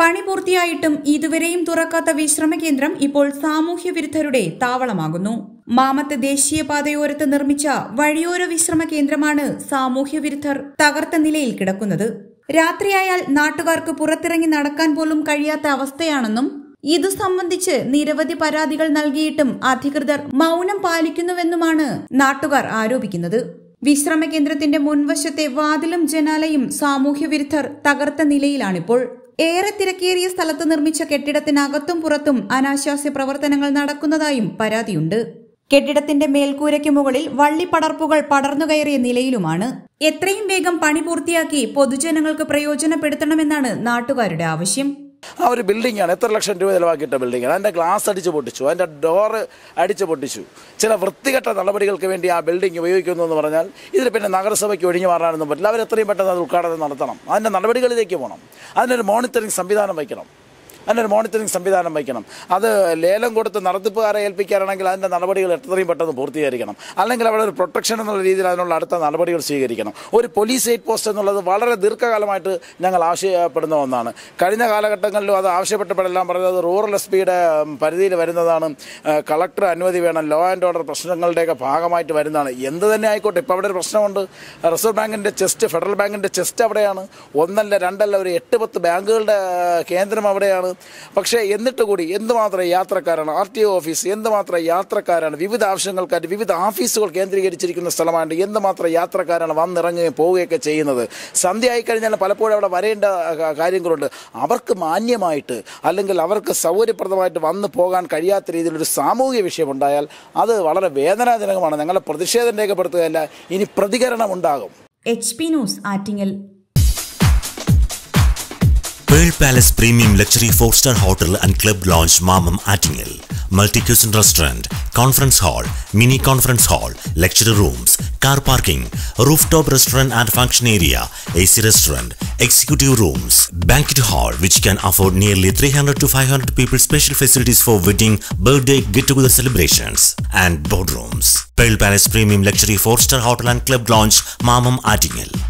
പണി പൂർത്തിയായിട്ടും ഇതുവരെയും തുറക്കാത്ത വിശ്രമ കേന്ദ്രം ഇപ്പോൾ സാമൂഹ്യ വിരുദ്ധരുടെ താവളമാകുന്നു. മാമത്ത് ദേശീയപാതയോരത്ത് നിർമ്മിച്ച വഴിയോര വിശ്രമ കേന്ദ്രമാണ് സാമൂഹ്യ വിരുദ്ധർ തകർത്ത നിലയിൽ കിടക്കുന്നത്. രാത്രിയായാൽ നാട്ടുകാർക്ക് പുറത്തിറങ്ങി നടക്കാൻ പോലും കഴിയാത്ത അവസ്ഥയാണെന്നും ഇതു സംബന്ധിച്ച് നിരവധി പരാതികൾ നൽകിയിട്ടും അധികൃതർ മൗനം പാലിക്കുന്നുവെന്നുമാണ് നാട്ടുകാർ ആരോപിക്കുന്നത്. വിശ്രമ കേന്ദ്രത്തിന്റെ മുൻവശത്തെ വാതിലും ജനാലയും സാമൂഹ്യ വിരുദ്ധർ തകർത്ത നിലയിലാണിപ്പോൾ. ഏറെ തിരക്കേറിയ സ്ഥലത്ത് നിർമ്മിച്ച കെട്ടിടത്തിനകത്തും പുറത്തും അനാശാസ്യ പ്രവർത്തനങ്ങൾ നടക്കുന്നതായും പരാതിയുണ്ട്. കെട്ടിടത്തിന്റെ മേൽക്കൂരയ്ക്ക് മുകളിൽ വള്ളിപ്പടർപ്പുകൾ പടർന്നുകയറിയ നിലയിലുമാണ്. എത്രയും വേഗം പണി പൂർത്തിയാക്കി പൊതുജനങ്ങൾക്ക് പ്രയോജനപ്പെടുത്തണമെന്നാണ് നാട്ടുകാരുടെ ആവശ്യം. ആ ഒരു ബിൽഡിംഗാണ്, എത്ര ലക്ഷം രൂപ ചിലവാക്കിയിട്ട ബിൽഡിംഗാണ്. അതിൻ്റെ ഗ്ലാസ് അടിച്ച് പൊട്ടിച്ചു, അതിൻ്റെ ഡോറ് അടിച്ച് പൊട്ടിച്ചു. ചില വൃത്തികെട്ട നടപടികൾക്ക് വേണ്ടി ആ ബിൽഡിംഗ് ഉപയോഗിക്കുന്നു എന്ന് പറഞ്ഞാൽ ഇതിൽ പിന്നെ നഗരസഭയ്ക്ക് ഒഴിഞ്ഞു മാറാനൊന്നും പറ്റില്ല. അവർ എത്രയും പെട്ടെന്ന് അത് ഉദ്ഘാടനം നടത്തണം. അതിൻ്റെ നടപടികളിലേക്ക് പോകണം. അതിനൊരു മോണിറ്ററിംഗ് സംവിധാനം വയ്ക്കണം. അത് ലേലം കൊടുത്ത് നടത്തിപ്പുകാരെ ഏൽപ്പിക്കാനാണെങ്കിൽ അതിൻ്റെ നടപടികൾ എത്രയും പെട്ടെന്ന് പൂർത്തീകരിക്കണം. അല്ലെങ്കിൽ അവിടെ ഒരു പ്രൊട്ടക്ഷൻ എന്നുള്ള രീതിയിൽ അതിനുള്ള അടുത്ത നടപടികൾ സ്വീകരിക്കണം. ഒരു പോലീസ് എയ്ഡ് പോസ്റ്റ് എന്നുള്ളത് വളരെ ദീർഘകാലമായിട്ട് ഞങ്ങൾ ആവശ്യപ്പെടുന്ന ഒന്നാണ്. കഴിഞ്ഞ കാലഘട്ടങ്ങളിലും അത് ആവശ്യപ്പെട്ടപ്പോഴെല്ലാം പറഞ്ഞത് റൂറൽ എസ്.പിയുടെ പരിധിയിൽ വരുന്നതാണ്, കളക്ടർ അനുമതി വേണം, ലോ ആൻഡ് ഓർഡർ പ്രശ്നങ്ങളുടെയൊക്കെ ഭാഗമായിട്ട് വരുന്നതാണ്. എന്ത് തന്നെ ആയിക്കോട്ടെ, ഇപ്പോൾ അവിടെ ഒരു പ്രശ്നമുണ്ട്. റിസർവ് ബാങ്കിൻ്റെ ചെസ്റ്റ്, ഫെഡറൽ ബാങ്കിൻ്റെ ചെസ്റ്റ് അവിടെയാണ്. ഒന്നല്ല രണ്ടല്ല, ഒരു 8-10 ബാങ്കുകളുടെ കേന്ദ്രം അവിടെയാണ്. പക്ഷേ എന്നിട്ട് കൂടി എന്തുമാത്രം യാത്രക്കാരാണ്, RTO ഓഫീസ് എന്തുമാത്രം യാത്രക്കാരാണ്, വിവിധ ആവശ്യങ്ങൾക്കായിട്ട് വിവിധ ഓഫീസുകൾ കേന്ദ്രീകരിച്ചിരിക്കുന്ന സ്ഥലമാണ്. എന്തുമാത്രം യാത്രക്കാരാണ് വന്നിറങ്ങുകയും പോവുകയൊക്കെ ചെയ്യുന്നത്. സന്ധ്യ ആയിക്കഴിഞ്ഞാൽ പലപ്പോഴും അവിടെ വരേണ്ട കാര്യങ്ങളുണ്ട്. അവർക്ക് മാന്യമായിട്ട് അല്ലെങ്കിൽ അവർക്ക് സൗകര്യപ്രദമായിട്ട് വന്നു പോകാൻ കഴിയാത്ത രീതിയിലൊരു സാമൂഹിക വിഷയമുണ്ടായാൽ അത് വളരെ വേദനാജനകമാണ്. ഞങ്ങളെ പ്രതിഷേധം രേഖപ്പെടുത്തുകയല്ല, ഇനി പ്രതികരണം ഉണ്ടാകും. HP news Attingal. Pearl Palace Premium Luxury 4-star Hotel and Club Lounge Mamam Attingel. Multi-cuisine restaurant, conference hall, mini conference hall, lecture rooms, car parking, rooftop restaurant and function area, AC restaurant, executive rooms, banquet hall which can afford nearly 300 to 500 people. Special facilities for wedding, birthday, get-together celebrations and boardrooms. Pearl Palace Premium Luxury 4-star Hotel and Club Lounge Mamam Attingel.